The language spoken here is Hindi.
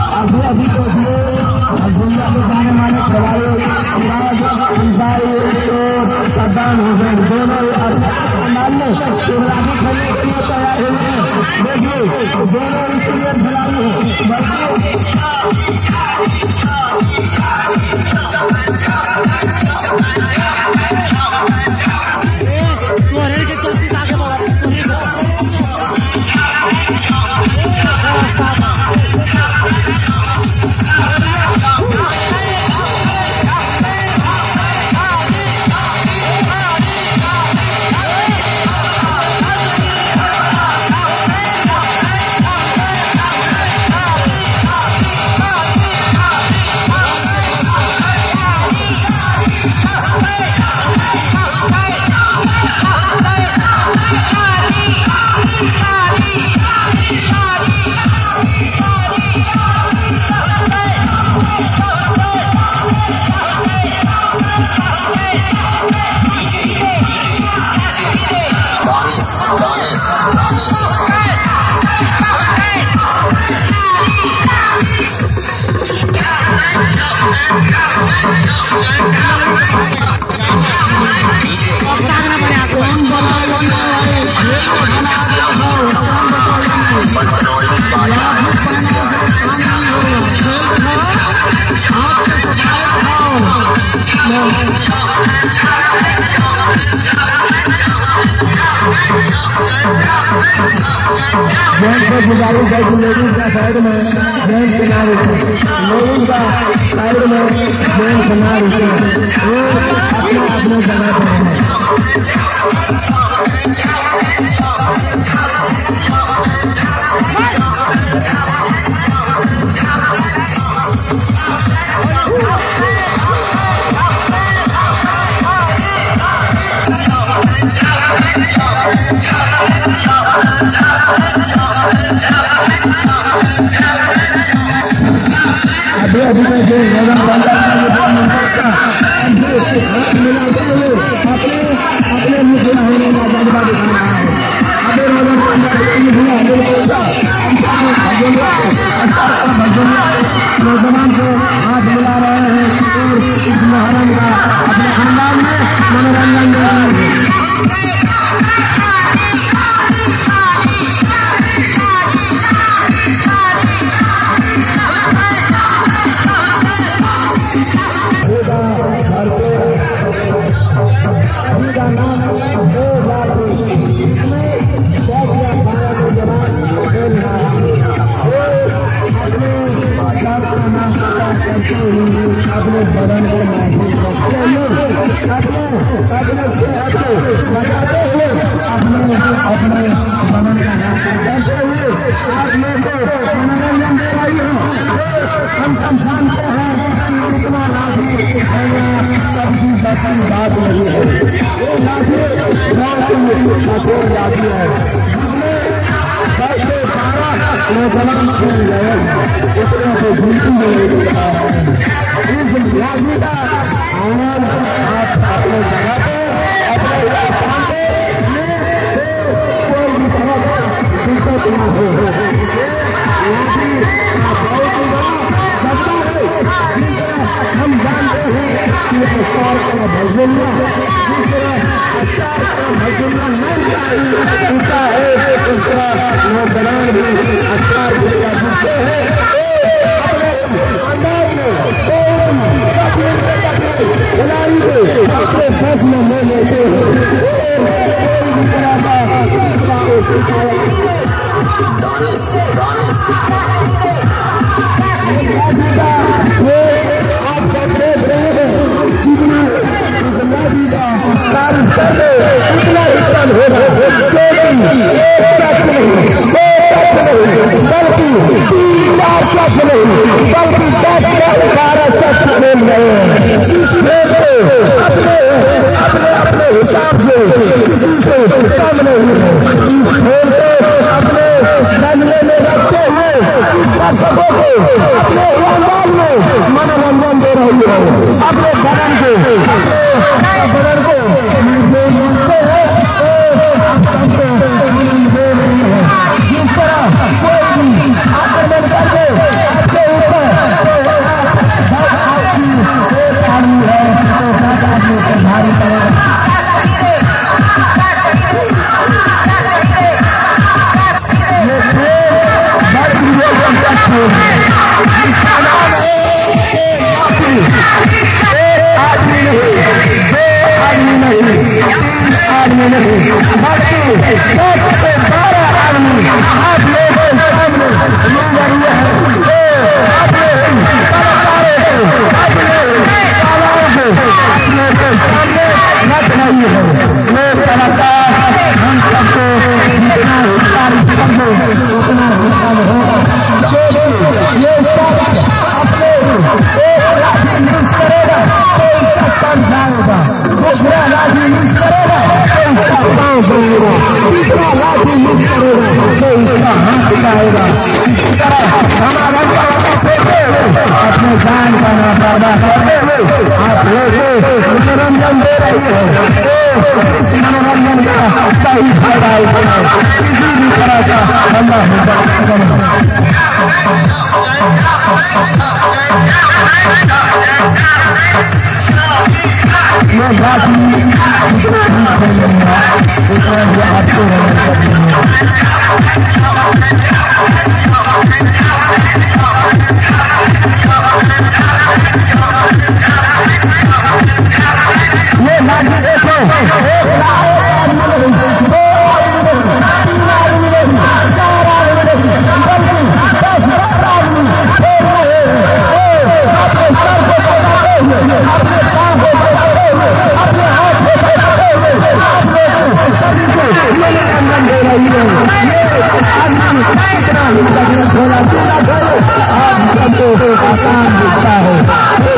अभी तो दुनिया के जाने माने खिलाड़ी अंसारी और सद्दाम हुसैन दोनों मान लो इमरानी खेलने के लिए तैयार हुए हैं। देखिए दोनों इसलिए खिलाड़ी गुजारिश है कि लेडीज का साइड में जेंट्स से ना रुके, लेडीज का साइड में जेंट्स से ना रुके, वो अपने अपने जगह पर है। अभी मैं जो वजन बंदा अपने मुझे होने का जज्बा दिखा रहा है। अभी वजन नौजवान को हाथ मिला रहे हैं और इस मुहर्रम का अपने अंदाज में मनोरंजन दे रहे हैं। अपने बदन को महसूस करते हुए अपने बचाते हुए अपने बदन का महसूस करते हुए आप लोग को मनोरंजन दे रही हो। हम सब जानते हैं कि इतना लाठी सबकी बसती बात नहीं है। वो लाठी कठोर लाठी है जिसमें 10 से 12 नौजवान खेल गए उतने को झूठी नहीं दिखा है। इस लाठी का आनंद आप अपने जगह पे अपने स्थान पे कोई भी तरह दिक्कत न हो। लाठी का बहुत ही बड़ा सत्ता है। हम जानते हैं कि अस्तार का भजनिया जिस तरह अस्तार का भजनिया नहीं ऊंचा है उस तरह नौजवान भी अस्तार को पूछते हैं अपने फैसले ले लेते हैं। आप सब देख रहे हैं जितना इस नदी का कार्य करते उतना हिस्सा होगा बल्कि 3-4 सच नहीं बल्कि 10-12 सच बोल रहे हैं। अपने हिसाब से किसी से कम नहीं है। इस खेल से अपने फैसले में रखते हुए दर्शकों को अपने अंदाज में मनोरंजन दे रही है। अपने बदन को जिस तरह कोई भी आक्रमण करके जिसका नाम है आदमी नहीं बल्कि 10 से 12 आदमी आप लोगों के सामने मिल रही है। अपने सामने रख रही है। लोग कलाकार हम सबको जितना तारीफ कर दो उतना होगा। ये सब अपने एक राजी मिस करेगा तो इसका स्थान जाएगा, दूसरा राजी मिस करेगा तो इसका पाँव जाएगा, तीसरा राजी मिस करेगा तो इसका हाथ जाएगा। इसी तरह हमारा अपने जान का ना पैदा करते हुए आप लोगों मनोरंजन दे रही है। इस मनोरंजन का सही फायदा उठाए, किसी भी तरह का ये बात आसान दिखता है।